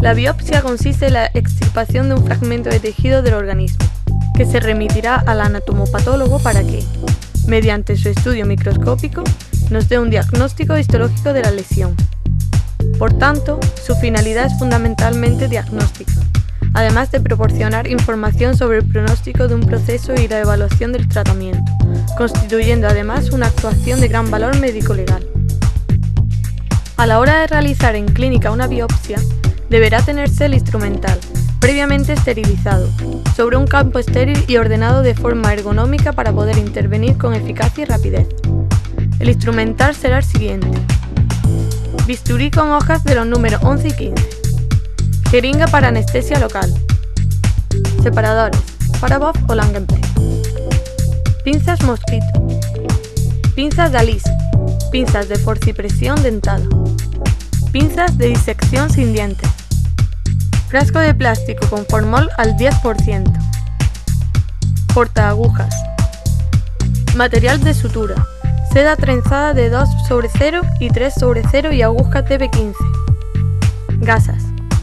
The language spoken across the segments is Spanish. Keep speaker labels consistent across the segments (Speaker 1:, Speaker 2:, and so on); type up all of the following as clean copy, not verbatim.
Speaker 1: La biopsia consiste en la extirpación de un fragmento de tejido del organismo, que se remitirá al anatomopatólogo para que, mediante su estudio microscópico, nos dé un diagnóstico histológico de la lesión. Por tanto, su finalidad es fundamentalmente diagnóstica, además de proporcionar información sobre el pronóstico de un proceso y la evaluación del tratamiento, constituyendo además una actuación de gran valor médico-legal. A la hora de realizar en clínica una biopsia, deberá tenerse el instrumental, previamente esterilizado, sobre un campo estéril y ordenado de forma ergonómica para poder intervenir con eficacia y rapidez. El instrumental será el siguiente: bisturí con hojas de los números 11 y 15, jeringa para anestesia local, separadores, Parabov o Langenbeck, pinzas mosquito, pinzas de Alice, pinzas de forcipresión dentado, pinzas de disección sin dientes, frasco de plástico con formol al 10%, portaagujas, material de sutura, seda trenzada de 2/0 y 3/0 y agujas TB15, gasas.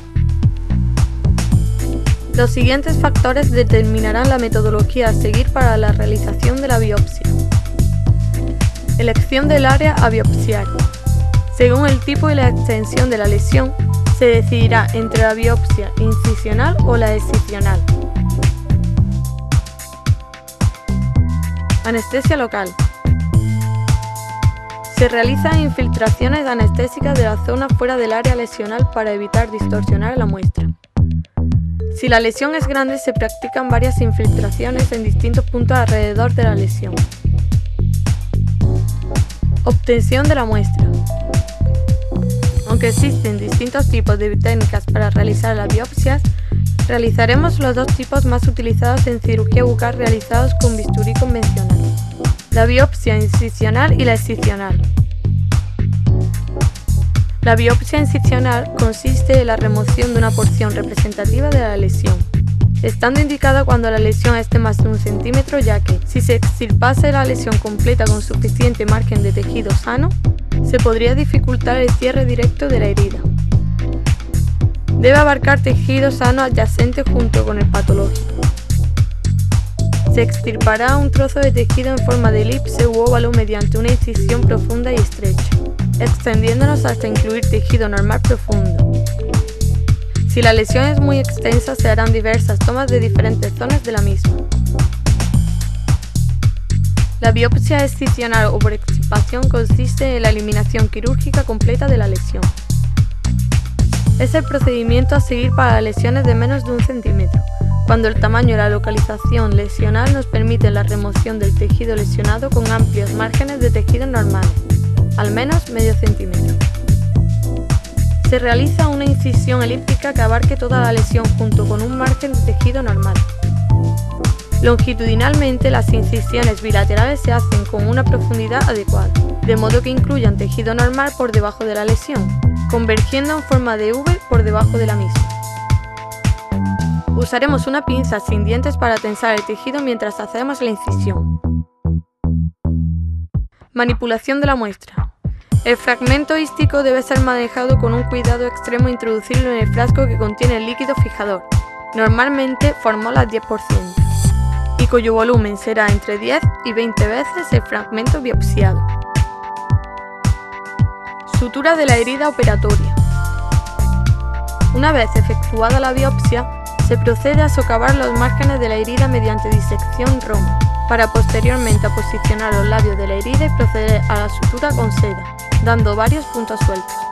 Speaker 1: Los siguientes factores determinarán la metodología a seguir para la realización de la biopsia. Elección del área a biopsiar. Según el tipo y la extensión de la lesión, se decidirá entre la biopsia incisional o la excisional. Anestesia local. Se realizan infiltraciones anestésicas de la zona fuera del área lesional para evitar distorsionar la muestra. Si la lesión es grande, se practican varias infiltraciones en distintos puntos alrededor de la lesión. Obtención de la muestra. Aunque existen distintos tipos de técnicas para realizar las biopsias, realizaremos los dos tipos más utilizados en cirugía bucal realizados con bisturí convencional: la biopsia incisional y la excisional. La biopsia incisional consiste en la remoción de una porción representativa de la lesión, estando indicada cuando la lesión es de más de 1 centímetro, ya que, si se extirpase la lesión completa con suficiente margen de tejido sano, se podría dificultar el cierre directo de la herida. Debe abarcar tejido sano adyacente junto con el patológico. Se extirpará un trozo de tejido en forma de elipse u óvalo mediante una incisión profunda y estrecha, extendiéndonos hasta incluir tejido normal profundo. Si la lesión es muy extensa, se harán diversas tomas de diferentes zonas de la misma. La biopsia excisional o por extirpación consiste en la eliminación quirúrgica completa de la lesión. Es el procedimiento a seguir para las lesiones de menos de 1 centímetro, cuando el tamaño y la localización lesional nos permiten la remoción del tejido lesionado con amplios márgenes de tejido normales, al menos medio centímetro. Se realiza una incisión elíptica que abarque toda la lesión junto con un margen de tejido normal. Longitudinalmente, las incisiones bilaterales se hacen con una profundidad adecuada, de modo que incluyan tejido normal por debajo de la lesión, convergiendo en forma de V por debajo de la misma. Usaremos una pinza sin dientes para tensar el tejido mientras hacemos la incisión. Manipulación de la muestra. El fragmento ístico debe ser manejado con un cuidado extremo e introducirlo en el frasco que contiene el líquido fijador, normalmente formol al 10%, y cuyo volumen será entre 10 y 20 veces el fragmento biopsiado. Sutura de la herida operatoria. Una vez efectuada la biopsia, se procede a socavar los márgenes de la herida mediante disección roma, para posteriormente posicionar los labios de la herida y proceder a la sutura con seda, dando varios puntos sueltos.